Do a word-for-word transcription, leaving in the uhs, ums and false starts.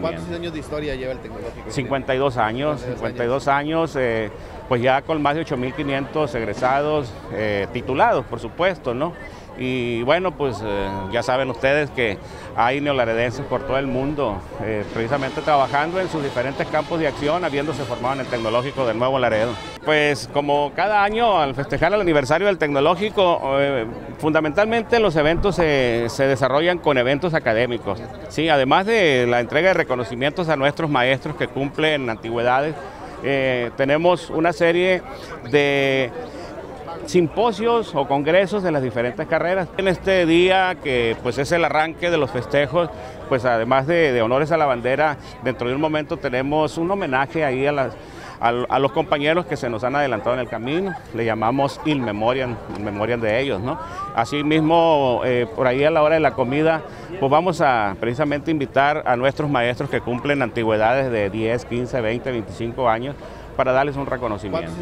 ¿Cuántos años de historia lleva el tecnológico? cincuenta y dos años, cincuenta y dos años, eh, pues ya con más de ocho mil quinientos egresados, eh, titulados, por supuesto, ¿no? Y bueno, pues eh, ya saben ustedes que hay neolaredenses por todo el mundo, eh, precisamente trabajando en sus diferentes campos de acción, habiéndose formado en el Tecnológico del Nuevo Laredo. Pues como cada año al festejar el aniversario del Tecnológico, eh, fundamentalmente los eventos se, se desarrollan con eventos académicos, ¿sí? Además de la entrega de reconocimientos a nuestros maestros que cumplen antigüedades, eh, tenemos una serie de simposios o congresos de las diferentes carreras. En este día, que pues es el arranque de los festejos, pues además de, de honores a la bandera, dentro de un momento tenemos un homenaje ahí a, las, a, a los compañeros que se nos han adelantado en el camino, le llamamos in memoriam, in memoriam de ellos, ¿no? Asimismo, eh, por ahí a la hora de la comida, pues vamos a precisamente invitar a nuestros maestros que cumplen antigüedades de diez, quince, veinte, veinticinco años para darles un reconocimiento.